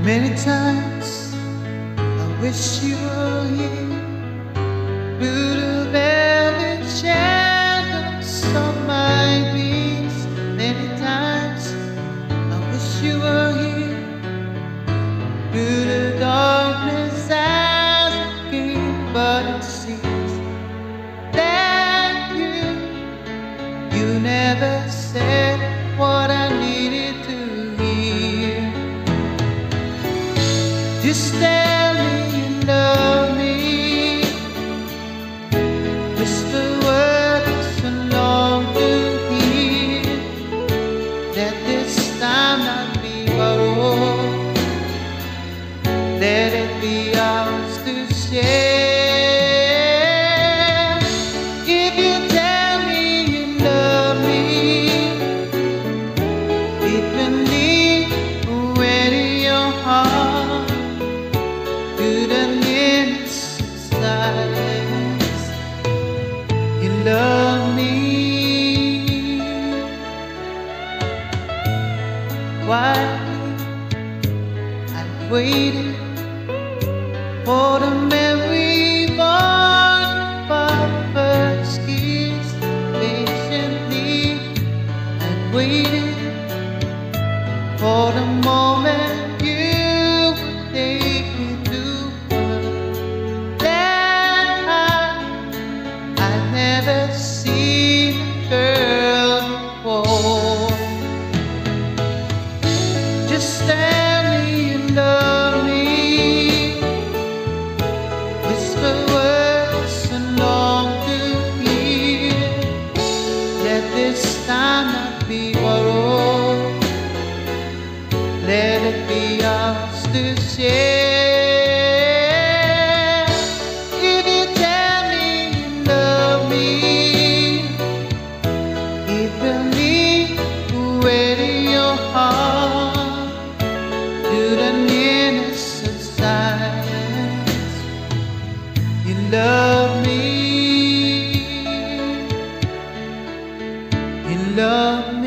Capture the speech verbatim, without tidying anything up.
Many times I wish you were here, through the velvet shadows of my dreams. Many times I wish you were here, through the darkness as a king. But it seems that you, you never said what I needed to hear. Just tell me you love me, whisper words I long to hear. Let this time not be borrowed, let it be ours to share. If you tell me you love me, deep beneath where in your heart, to the innocent silence, you love me. Why I waited for the memory born of first kiss. Patiently I waited for the moment you would take me to her. That I, I've never seen a girl before. Just tell me you love me, whisper words I long to hear. Let this time not be borrowed, let it be ours to share. If you tell me you love me, it will lead where in your heart, to the innocent silence, you love me, you love me.